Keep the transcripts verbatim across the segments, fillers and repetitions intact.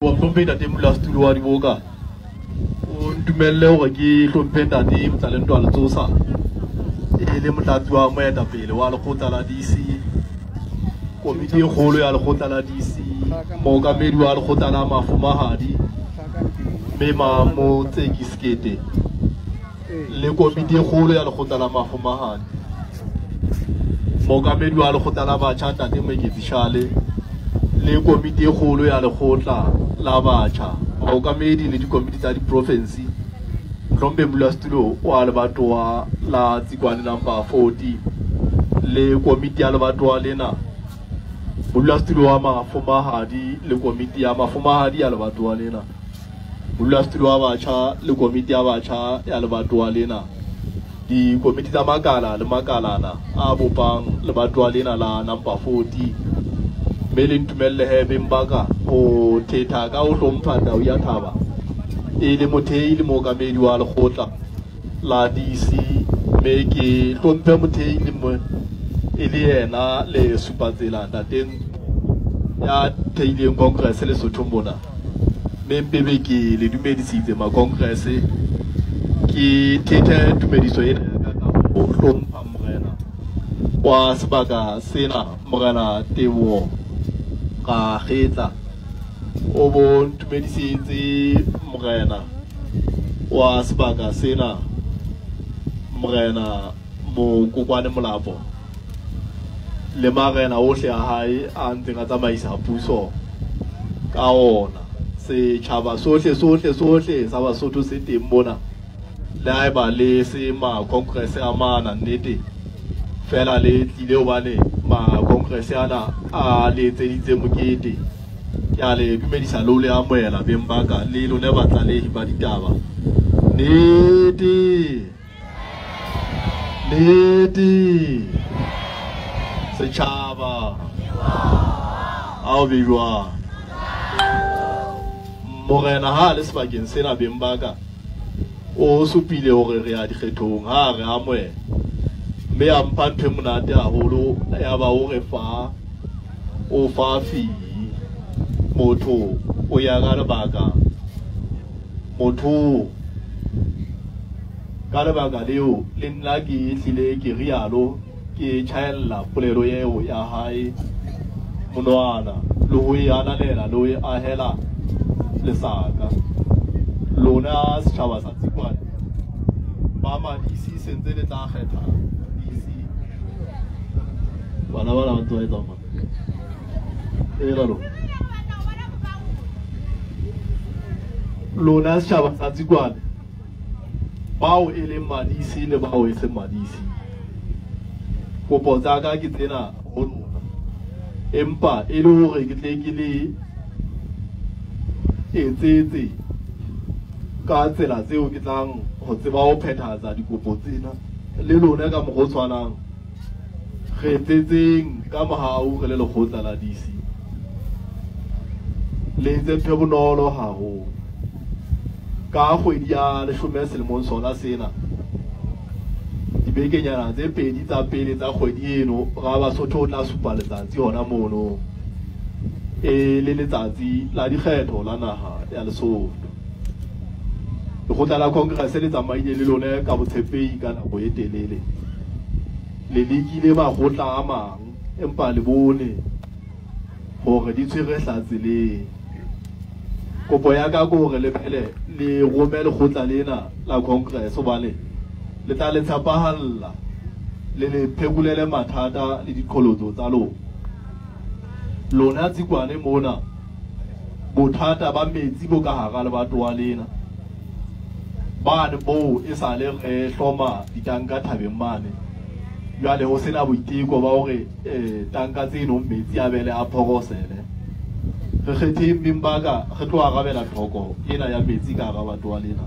wa plompeta te molastulo wa diboka o ntumelle hore ke hlompeta te motlalento wa letsosa e le motlatsi wa moetapele wa lekgotla la D C komiti e kgolo ya lekgotla la D C mookamedi wa lekgotla la mafumahadi mme Mamo Tseki Skete le komiti e kgolo ya lekgotla la mafumahadi mookamedi wa lekgotla la batjha Ntate Meketsi le komiti e kgolo ya lekgotla la batjha mookamedi le dikomiti tsa diprovinsi Mhlombe Molastulo wa lebatowa la Tsikwane number forty le komiti ya lebatowa lena Molastulo wa mafumahadi le komiti ya mafumahadi ya lebatowa lena Molastulo wa batjha le komiti ya batjha ya lebatowa lena dikomiti tsa makala le makalana a bopang lebatowa lena la number forty mme ntumelle hebe mbaka o thetha ka o hlompha tau ya thaba e le mothehi le mookamedi wa lekgotla la D C mme ke hlomphe mothehi le mo e le yena le supatsela ntateng ya theileng congress le Lesotho mona mme bebe ke le dumedisitse ma congress ke thethe tumediso ena ka o hlompha morena wa sebaka sena morena Teboho ka kgetla o bo ntumedisitse morena wa sebaka sena morena Mokokwane Molapo le marena ohle a hae a ntseng a tsamaisa puso ka ona setjhaba sohle sohle sohle sa Basotho se teng mona le haeba le se ma congress a mana nnete fela le tlile hobane ma congress ana a le tseditse mokete ya le dumedisa lo le amoela beng baka le lone batlalehi ba ditaba nnete nnete setjhaba ao bejwa morena ha le sebakeng sena beng baka o supile hore re a dikgethong ha re amoela mme a mpha ntho e monate haholo ya ba o re fa o fa fi motho o ya ka lebaka motho ka lebaka leo le nna ke hlile ke rialo ke tjhaella polelo eo ya hae monwana le ho e analela le ho e ahela lesaka lona setjhaba sa Tsikwane ba madisi sentse le tla kgetha bana bana ba tsoa etsa e la lo lona setjhaba sa Tsikwane bao e leng madisi le bao e seng madisi kopo tsa ka ke tsena ho lona empa e le hore ke tle ke le etsetse ka tsela tseo ke tlang ho tseba ho phethahatsa dikopo tsena le lona ka mo go tshwanang re tsetseng ka mohau re le lekgotla la D C le tse phe bonolo haholo ka kgwedi ya leshome selemong sona sena dibekenyana tse pedi tsa pele tsa kgwedi eno ra Basotho o tla supa letsatsi hona mono e le letsatsi la dikgetho la naha ya Lesotho lekgotla la congress le tsamaile le lone ka botshepehi ka nako e telele le lekile makgotla a mang empa le bone hore di tshwere hlatseleng kopo ya ka go re le phele le romele lekgotla lena la congress hobane le tla le tshapahalla le le phekulele mathata le diqholotso tsa lona lona Tsikwane mona bothata ba metsi bo ka hara lebatowa lena bane bo e sale re hloma ditanka thabeng mane jwale ho sena boiteko ba hore eh tanka tseno metsi a bele a phorosele re kgethe mbimbaka re tlo arabela thoko ena ya metsi ka hara batho wa lena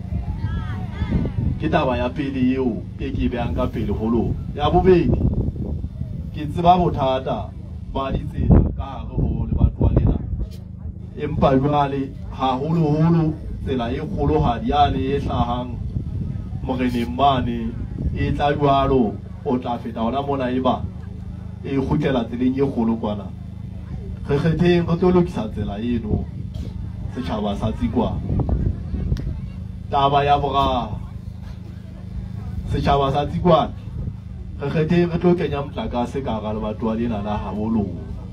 ke taba ya pele eo e ke beang ka pele holo ya bobedi ke tseba bothata ba ditsela ka hare ho le batho wa lena empa jwale ha holo holo tsela e kgolo ha diane e hlahang moreneng mane e tla jwalo o tla feta hona mona eba e khutlela tseleng e kgolo kwana re kgetheng re tlo lokisa tsela eno setjhaba sa Tsikwane. Taba ya boraro, setjhaba sa Tsikwane re kgethe re tlo kenya motlakase ka hara lebatowa lena la haholo.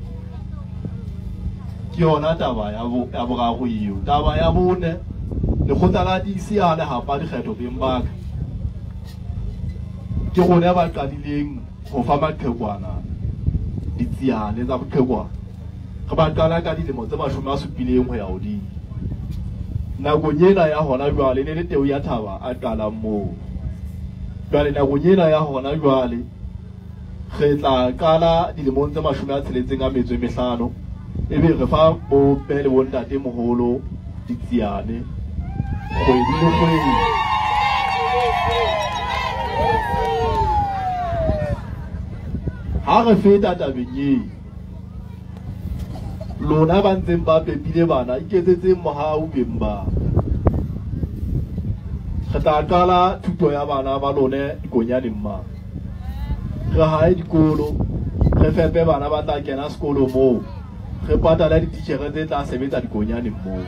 Ke yona taba ya boraro eo. Taba ya bone, lekgotla la D C ha le hapa dikgetho beng ba ka, ke rona ba qadileng ho fa maqhekwana ditsiane tsa boqhekwana. Re ba qala ka dilemo tse mashome a supileng ho ya hodimo. Nakong ena ya hona jwale ne le Teo ya Thaba a qalang moo. Jwale nakong ena ya hona jwale re tla qala dilemong tse mashome a tsheletseng a metso e mehlano, ebe re fa bo mme le bo ntate moholo ditsiane kgwedi le kgwedi. Ha re feta tabeng eo, lona ba ntseng ba pepile bana iketsetseng mohau beng ba. Re tla qala thuto ya bana ba lone dikonyaneng ma. Re hae dikolo, re fepe bana ba tla kena sekolo moo, re patala dititjhere tse tla sebetsa dikonyaneng moo.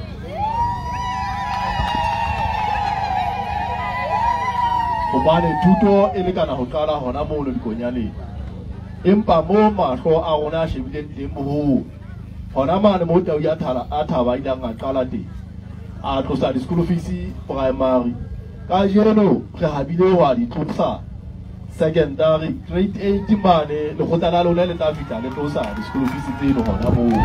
Hobane thuto e lekana ho qala hona mono dikonyaneng, empa moo mahlo a rona a shebileng teng boholo hona mane moo Tau ya Thaba a ileng a qala teng, a tlosa di-school fees primary. Ka jeno re habile ho a di tlosa secondary, grade eight mane lekgotla la lona le tla fihla le tlosa di-school fees tseno hona moo.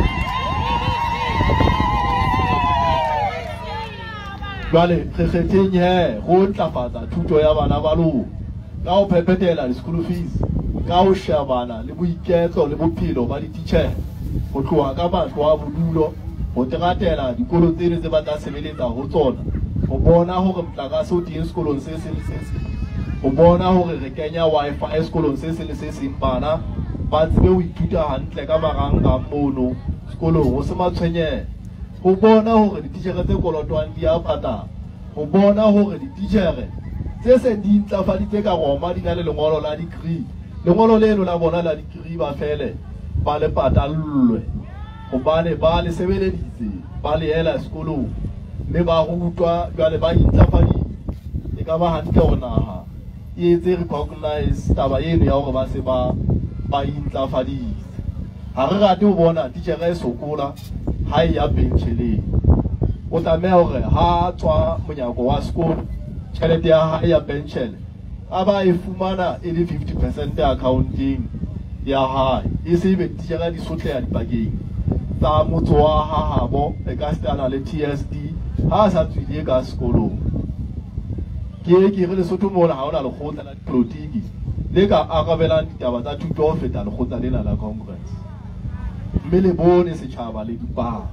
Jwale re kgetheng he ho ntlafatsa thuto ya bana ba lona ka ho phephetela di-school fees, ka ho shebana le boiketlo le bophelo ba dititjhere, ho tloha ka matlo a bodulo, ho teratela dikolo tseno tse ba tla sebeletsa ho tsona, ho bona hore motlakase o teng sekolong se seng le se seng, ho bona hore re kenya Wi-Fi sekolong se seng le se seng, bana ba tsebe ho ithuta hantle ka marangrang mono sekolong ho se matshwenyehe, ho bona hore dititjhere tse kolotwang di a patala, ho bona hore dititjhere tse seng di ntlafaditse ka Roma di na le lengolo la degree, lengolo leno la bona la degree ba fele ba le patallwe hobane ba le sebeleditse, ba le ela sekolong, mme ba rutwa. Jwale ba intlafaditse, e ka ba hantle hore naha e etse recognize taba eno ya hore ba se ba ba intlafaditse. Ha re rate ho bona titjhere e sokola ha e ya pentjheleng. O tlameha hore ha tswa monyako wa sekolo, tjhelete ya hae ya penshele a ba e fumana e le fifty percent accounting ya hae, e se be titjhere di sotleha dipakeng tsa motso wa hahabo e ka stana le T S D ha sa tswile ka sekolong. Ke ke re Lesotho mona ha ona lekgotla la dipolitiki le ka arabelang ditaba tsa thuto ho feta lekgotla lena la Congress, mme le bone setjhaba le dipalo.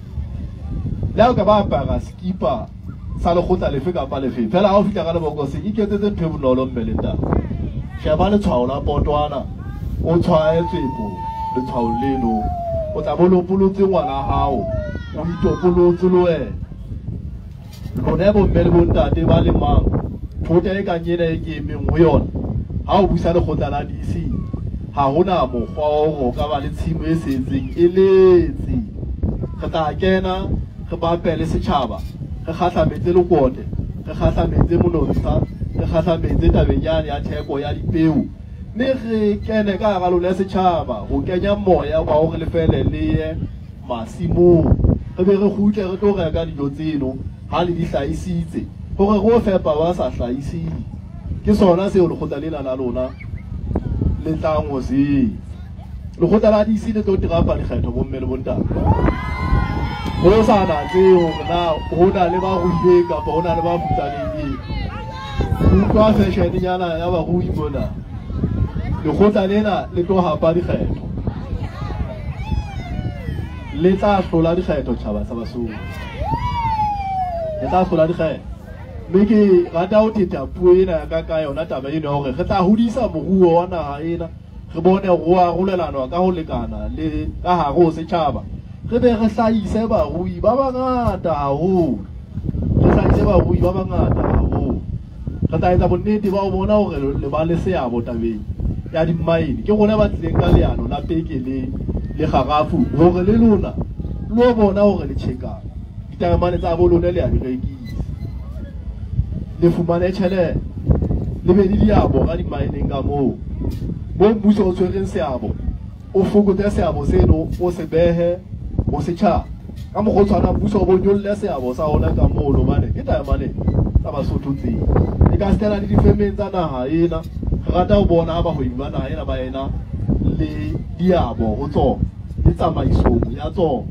Le ha ka ba apara skipa sa lekgotla lefe kapa lefe, fela ha o fihla ka lebokoseng iketsetse ntho e bonolo mmele ta. Sheba letshwao la potwana, o tshwaetswe po letshwao leno, o tla bolopolotse ngwana hao, o itopolotse le wena. Lona bo mme le bo ntate ba le mang, thota e kang ena e ke emeng ho yona, ha o busa lekgotla la D C ha hona mokgwa o ka ba le tshimo e setseng e letse. Re tla kena re bapele setjhaba, re kgahlametse lekote, re kgahlametse monontsha, re kgahlametse tabeng yane ya theko ya dipeo, mme re kene ka hara lona setjhaba ho kenya moya wa hore le fele le ye masimong, re be re kgutle re tlo reka dijo tseno ha le di hlahisitse hore re o fepa ba sa hlahisitse. Ke sona seo lekgotla lena la lona le tlang ho se. Lekgotla la D C le tlo tirapa dikgetho bo mme le bo ntate, ho sa natse hore na ho na le ba ruile kapa ho na le ba futsaneng. Utlwa fashion nyana ya ba rui bona, lekgotla lena le tlo hapa dikgetho, le tla hlola dikgetho tjhaba sa Basotho, le tla hlola dikgetho. Mme ke rata ho thetha puo ena ya ka ka yona taba eno ya hore re tla hodisa moruo wa naha ena, re bone ho arolelanwa ka ho lekana le ka hare ho setjhaba, re be re hlahise barui ba bangata haholo, re hlahise barui ba bangata haholo. Re tla etsa bonnete ba ho bona hore le ba le seabo tabeng ya dimmaene. Ke rona ba tlileng ka leano la peke le le kgarafu hore le lona lo bona hore le cheka ditayamane tsa bo lona le a di rekisa le fumane tjhelete le be di diabo ga di mining ka moo mo mmuso o tshwereng seabo o fokotse seabo seno o se behe o se tjha ka mo go tshwana mmuso o bo nyolle seabo sa ona ka moo lo bane ke tayamane tsa Basotho tse e ka stela le difemeng tsa naha ena re rata ho bona ha ba ho iba naha ena ba ena le diabo ho tsona le tsamaiso ya tsona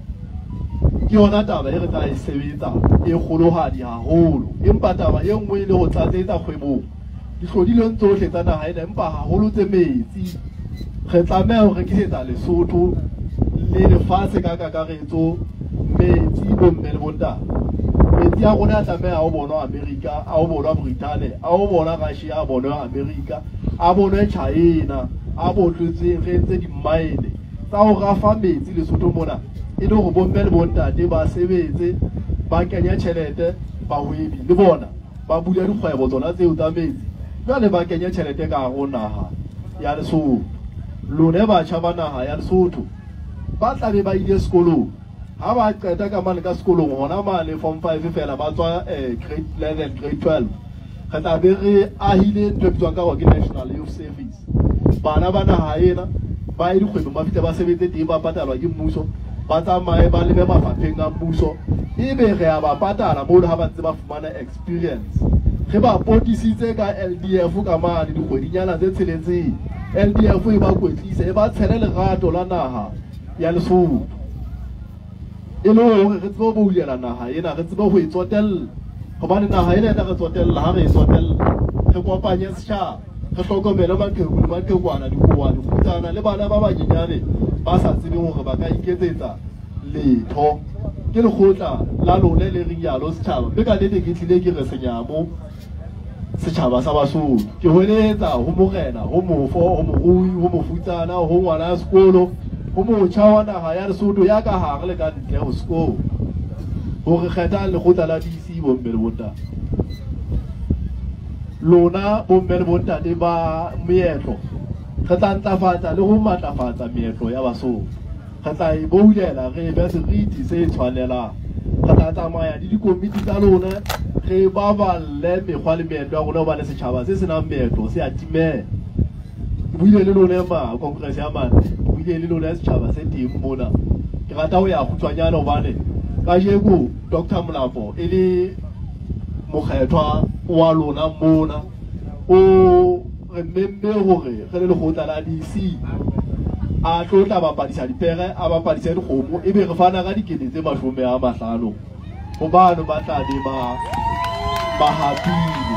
ke yona taba e re tla e sebetsa e kgolohadi haholo empa taba e nngwe le ho tlatsetsa kgwebong dihlodileng tsohle tsa naha ena empa haholo tse metsi re tlameha ho rekisetsa Lesotho le lefatshe ka kakaretso metsi bo mme le bontate metsi a rona a tlameha ho bonwa America a ho bonwa Britain a ho bonwa Russia a bonwa America a bonwe China a botlwetse re ntse di mine tsa ho rafa metsi Lesotho mona e le ho bomme le bontate ba sebetse ba kenya tjhelete ba hwebi le bona ba bula dikgwebo tsona tseo tsa metsi jwale ba kenya tjhelete ka ho naha ya Lesotho lone batjha ba naha ya Lesotho ba tla be ba ile sekolong ha ba qeta ka mane ka sekolong hona mane form five fela ba tswa grade eleven grade twelve re tla be re ahile ntwe bitswang ka ke National Youth Service bana ba naha ena ba e dikgwebo ba fitle ba sebetse teng ba patalwa ke mmuso ba tsamaye ba lebe mafapheng a mmuso ebe re a ba patala moo ha ba ntse ba fumana experience re ba potisitse ka L D F ka mane dikgwedinyana tse tsheletseng L D F e ba kwetlise e ba tshele lerato la naha ya Lesotho e le hore re tsebe ho bulela naha ena re tsebe ho e tsotella hobane naha ena e re tsotella ha re e tsotella re kopanye setjhaba re hlokomele maqheku le maqhekwana dikowa dikgutsana le bana ba banyenyane ba sa tsebeng hore ba ka iketsetsa letho ke lekgotla la lona le rialo setjhaba mme ka nnete ke tlile ke re senyamo setjhaba sa Basotho ke hoeletsa ho morena ho mofo ho morui ho mofutsana ho ngwana sekolo ho motjha wa naha ya Lesotho ya ka hare le ka ntle ho sekolo hore kgetha lekgotla la D C bo mme le bontate lona bo mme le bontate ba meetlo re tla ntlafatsa le ho matlafatsa meetlo ya Basotho re tla e boulela re be seriti se tshwanelang re tla tsamaya di dikomiti tsa lona re ba balle mekgwa le meetlo ya rona ba le setjhaba se senang meetlo se atimela buile le lona ma congress ya mane buile le lona setjhaba se teng mona ke rata ho ya kgutshwanyana hobane ka jeko Doctor Molapo e le mokgethwa wa lona mona o re mmemme hore re le lekgotla la D C a tlo tla bapadisa dipere a bapadisa dikgomo ebe re fana ka dikete tse mashome a mahlano hobane ba tla di ba ba hapile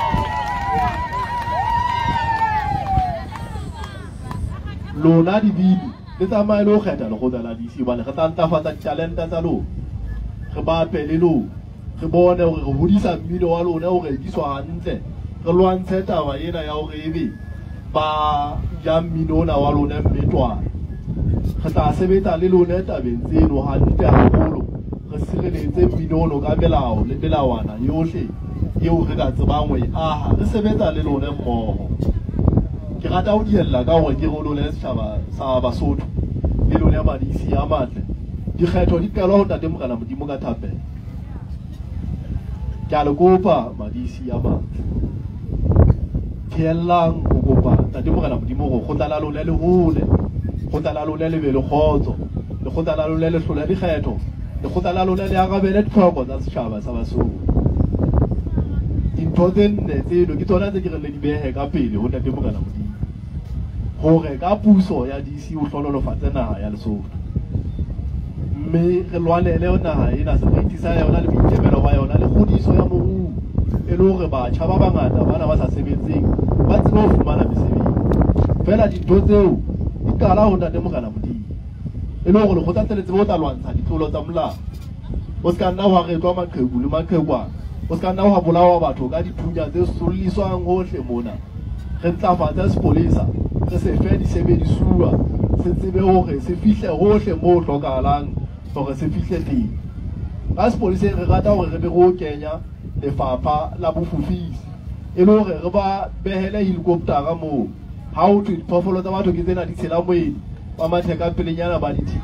lona di bili le tsamaye le ho kgetha lekgotla la D C hobane re tla ntlafatsa ditalente tsa lona re ba pele lo re bone hore re hodisa mmino wa lona o rekiswa hantle re lwantshe taba ena ya hore ebe ba ja mmino ona wa lona mmetwana re tla sebetsa le lona tabeng tseno hantle haholo re sireletse mmino ono ka melao le melawana yohle eo re ka tsebang ho e aha re sebetsa le lona mmoho ke rata ho diella ka hore ke rolole setjhaba sa Basotho le lona madisi a matle dikgetho di pelwa ho Ntate Morena Modimo ka thapelo ke a le kopa madisi a matle pheellang ho kopa Ntate Morena Modimo ho kgotla la lona le hole kgotla la lona le be le kgotso le kgotla la lona le hlola dikgetho le kgotla la lona le arabele ditlhoko tsa setjhaba sa Basotho dintho tse nne tseno ke tsona tse ke re le di behe ka pele ho Ntate Morena Modimo hore ka puso ya D C o hlonolofatse naha ya Lesotho mme re lwanele naha ena seriti sa yona le boitemelo ba yona le kgodiso ya moruo e le hore batjha ba bangata bana ba sa sebetseng ba tsebe ho fumana mesebetsi fela dintho tseo di qala ho Ntate Morena Modimo e le hore le kgotla tsele tsebe ho tla lwantsha ditlolo tsa molao o ska nna wa re twa maqheku le maqhekwana o ska nna wa bolawa batho ka dithunya tse solliswang hohle mona re ntlafatsa sepolesa re se fe disebedisuwa se tsebe hore se fihle hohle moo hlokahalang hore se fihle teng ka sepoleseng re rata hore re be go kenya lefapha la bofufisi e le hore re ba behele helicoptera moo ha o thwe diphoofolo tsa batho ke tsena di tshela moedi ba matheka pelenyana ba di thiba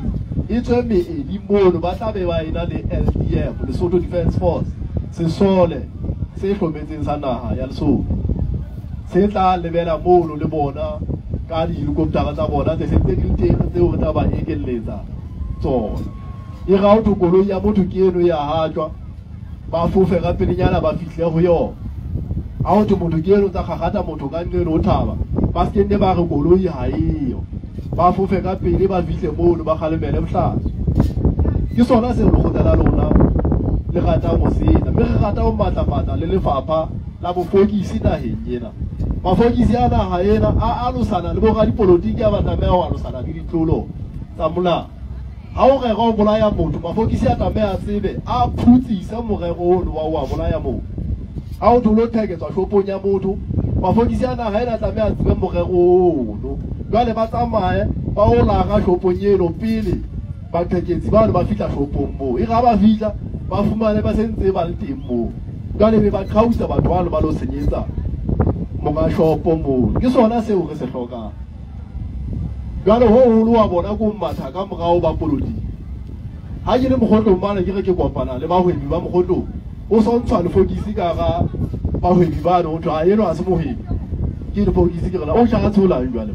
e tswe meedi mono ba tla be ba ena le L D F, Lesotho Defence Force, sesole se hlometseng sa naha ya Lesotho, se tla lebela mono le bona ka di-helicoptera tsa bona tse sentse di le teng tseo re tla ba ekeletsa tsona. E ra ho thwe koloi ya motho ke eno ya hatjwa, ba fofe ka pelenyana ba fihle ho yona. Ha ho thwe motho ke eno tsa kgakgatha motho ka nqeno ho thaba, ba se kenne ba re koloi ha eyo, ba fofe ka pele ba fihle mono ba kgalemele bohlaswa. Ke sona seo lekgotla la lona le ratang ho sena, mme re rata ho matlafatsa le lefapha la bofokisi naheng ena. Mafokisi a naha ena a alosana le boradipolotiki a ba tlameha ho alosana le ditlolo tsa molao. Ha o rera ho bolaya motho, mafokisi a tlameha a tsebe a phutsisa morero ono wa ho bolaya motho. Ha o tholo theketswa shopong ya motho, mafokisi a naha ena tlameha a tsebe morero ono. Jwale ba tsamaye ba o lara shopong eno pele batheketsi bano ba fihla shopong moo. E ra ba fihla ba fumane ba sentse ba le teng moo, jwale be ba qhausa batho bano ba lo senyetsa monga shopo moo. Ke sona seo re se hlokang. Jwale ho holo wa bona ko matha ka morao ba polotiki. Ha ke le mokgotlong bana ke re ke kopana le bahwebi ba mokgotlong, o so ntshwa lefokisi ka ga bahwebi bano ho thwa eno a se mohwebi, ke lefokisi ke rela o shaka tsholang jwale.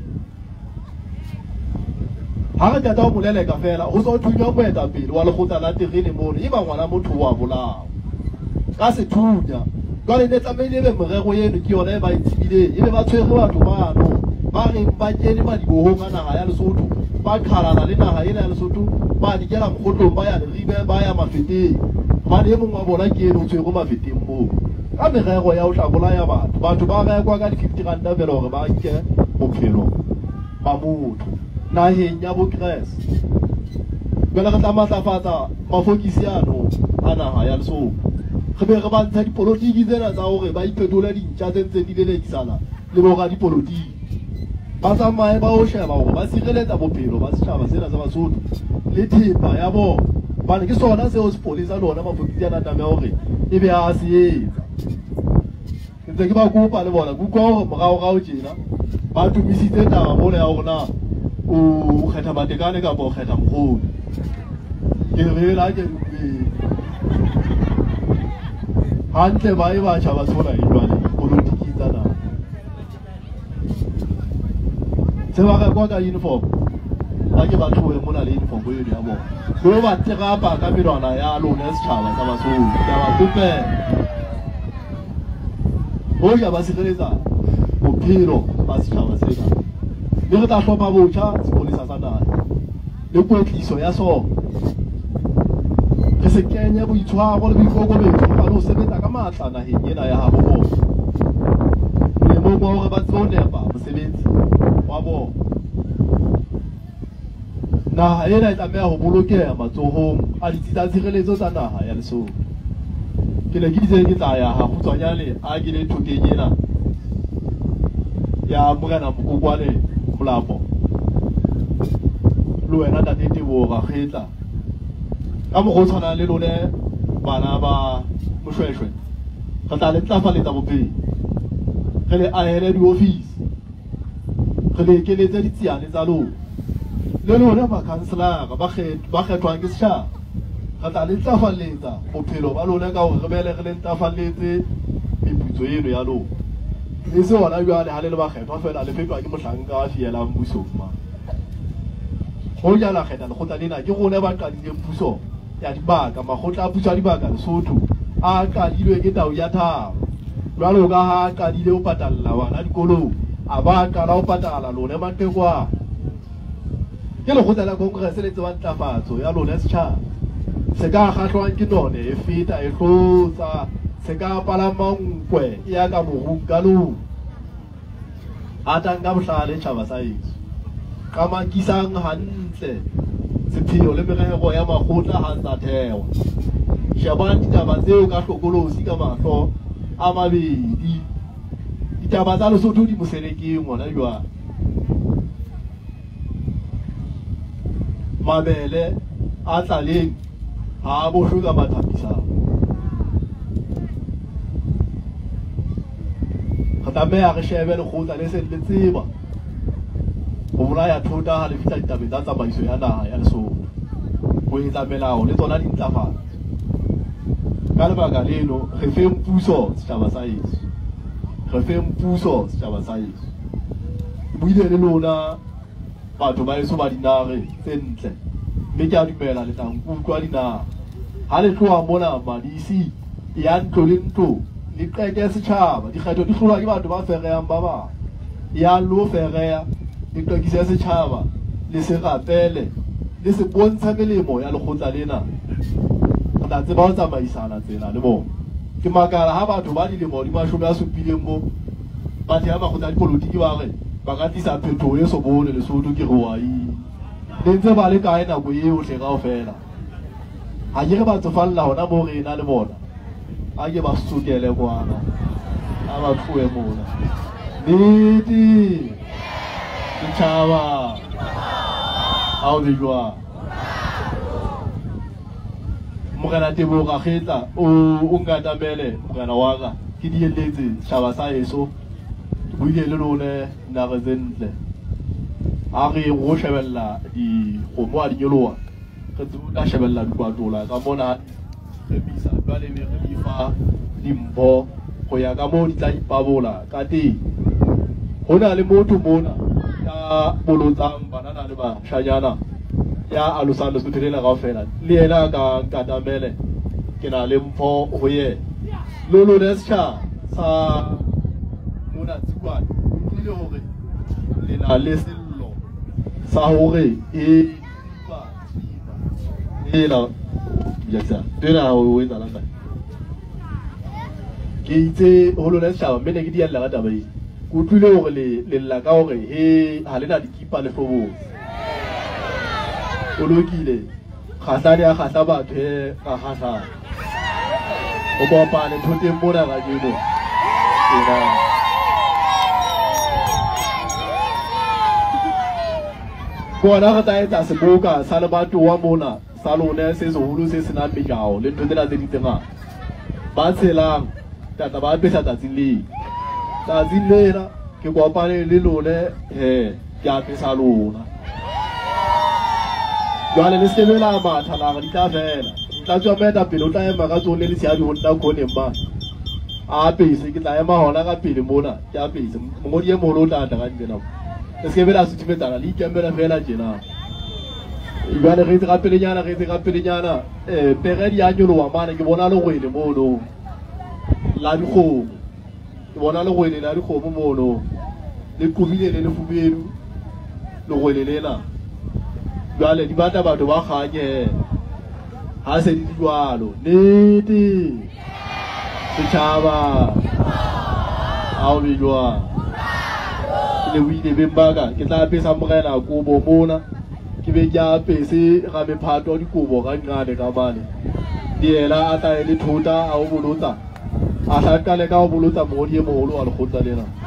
Ha re tata o moleleka fela ho so thunya moetapele wa lekgotla la terene mono, e ba ngwana motho wa bolao ka sethunya. Jwale ne tlamehile ebe morero eno ke yona e ba itsebile, ebe ba tshwere batho bano ba re ba kene ba dibohong a naha ya Lesotho, ba qhalana le naha ena ya Lesotho, ba dikela mokgotlong ba ya Leribe ba ya Mafeteng. Bane e mong wa bona ke eno o tshwere Mafeteng moo ka merero ya ho tla bolaya batho. Batho ba rekwa ka di-fifty ranta fela hore ba nke bophelo ba motho naheng ya bokreste. Jwale re tla matlafatsa mafokisi ano a naha ya Lesotho, re be re bantsha dipolotiki tsena tsa hore ba iphetole dintja tse ntse di lelekisana le boradipolotiki. Ba tsamaye ba ho sheba hore ba sireletsa bophelo ba setjhaba sena sa Basotho le thepa ya bona. Bane ke sona seo sepolesa lona mafokisi ana tlameha hore e be a se etsa. Ntse ke ba kopa le bona, kutlwa hore morao-rao tjena ba tumisitse taba mona ya hore na o kgetha Matekane kapa o kgetha Mokgodi. Ke re la ke hantle ba e batjha ba tshola e jwale polotiki tsa naha. Se ba rekwa ka uniform, ba ke ba tlohe mona le uniform eno ya bona, lo ba terapa ka melwana ya lona ya setjhaba sa Basotho. Ke ba kopela hoja ba sireletsa bophelo ba setjhaba sena, le re tla hlopha botjha sepolesa sa naha le kwetliso ya sona. Re se kenye boitshwaro le boikokobetso ba lo sebetsa ka matla naheng ena ya habo bona, molemong wa hore ba tsebe ho nepa mosebetsi wa bona. Naha ena e tlameha ho bolokeha matsohong a ditsi tsa tshireletso tsa naha ya Lesotho. Ke ne ke ditse ke tla ya ha kgutswanyane a ke le thoteng ena ya Morena Mokokwane Molapo le wena ntate Teboho Rakgetla, ka mokgwa o tshwanang le lone bana ba Moshweshwe. Re tla le ntlafaletsa bophelo, re le ahele di-office, re le ekeletse ditsiane tsa lona, le lona bakhanselara ba kgethwang ke setjhaba. Re tla le ntlafaletsa bophelo ba lona ka hore re bele re le ntafalletse meputso eno ya lona. Le se hona jwale ha le le bakgethwa fela le fetwa ke mohlanka a fielang mmusong ma. Ho jala kgetha lekgotla lena ke rona ba qadileng puso ya dibaka, makgotla a puso a dibaka Lesotho a qadilwe ke Tau ya Thabo. Jwalo ka ha a qadile ho patalla bana dikolong, a ba qala ho patala lona maqhekwana. Ke lekgotla la Congress le tsebang ntlafatso ya lona setjhaba. Se ka kgahlwang ke none e feta e hlotsa, se ka palama nkwe ya ka morung ka lona, a tang ka bohlale tjhaba sa heso, ka makisang hantle sepheo le merero ya makgotla ha ntsa thewa. Shebang ditaba tseo ka hlokolosi ka mahlo a mabedi. Ditaba tsa Lesotho di moselekeng ngwana jwale. Mabele a tlaleng ha bohlwe ka mathapisang. Re tlameha re shebe lekgotla le se le tseba ho bolaya thota ha le fihla ditabeng tsa tsamaiso ya naha ya Lesotho. ho etsa melao le tsona dintlafatso ka lebaka leno re fe mpuso setjhaba sa heso re fe mpuso setjhaba sa heso buile le lona batho ba eso ba dinare tse ntle mme ke a dumela le tla nkutlwa dinaha ha le tloha mona madisi ya ntlo le ntlo le qete setjhaba dikgetho di hlolwa ke batho ba fereyang ba bang ya lo fereya le qekise setjhaba le se rapele le se bontsha melemo ya lekgotla lena tla tseba ho tsamaisana tsela le bona ke makala ha batho ba dilemo di mashome a supileng mo batho ya makgotla dipolotiki ba re ba ka tlisa phethoho e so bone Lesotho ke rwai le ntse ba le kae nako eo hle kaofela ha ke re ba tsofalla hona mo rena le bona a ke ba sukele kwana a ba tloe mona niti setjhaba a o bejwa Morena Teboga Kgetla o o ngatamele morena wa ka ke di eletse setjhaba sa heso buile le lone nare zentle a re go shebella di go mo a di nyoloa re tsuta shebella di kwatola ka mona re bisa ba le be re di fa dimbo go ya ka mo di tla ipabola ka teng hona le motho mona ya bolotsang banana le ba shanyana ya alusana suthelela kaofela le yena ka katamele ke na le mpho ho ye lolo lesha sa mona tsikwane ile hore le na le sello sa hore e ba e la yatsa tena ho etsa langa ke itse ho lona lesha me ne ke di alla ka taba e ku tlile hore le le la ka hore he ha le na dikipa le fobo o lokile khahlane ya khahla batho he ka khahla o bo pa le thote mona ga jeno ena bona ga tae tsa seboka sa le batho wa mona sa lone se se hulu se sena megao le ntwe la tse ditsenga ba tshelang tata ba pesa tsa tsile tsa tsile ke kopane le lone he ke a pesa lona jwale le sebela matha la ga di tla fela tla tswa meta pele o tla ema ka tsone le tsiadi ho nna khone mma a pese ke tla ema hona ka pele mona ke a pese mongodi e moholo o tla tla ka ntsena le sebela se timetana le ikemela fela jena jwale re tsa pele nyana re tsa pele nyana eh peredi ya nyolowa mana ke bona le gwele mono la dikgomo ke bona le gwele la dikgomo mono le qubile le le fubedu le gwele lena jwale di bata batho ba kganye ha se di jwalo nete setjhaba a o bejwa le buile bembaga ke tla pesa morena kobo mona ke be ja pese ga mephato di kobo ga ngane ka mane diela a tla le thota a o bolotsa a hlatla le ka o bolotsa modi e moholo wa lekgotla lena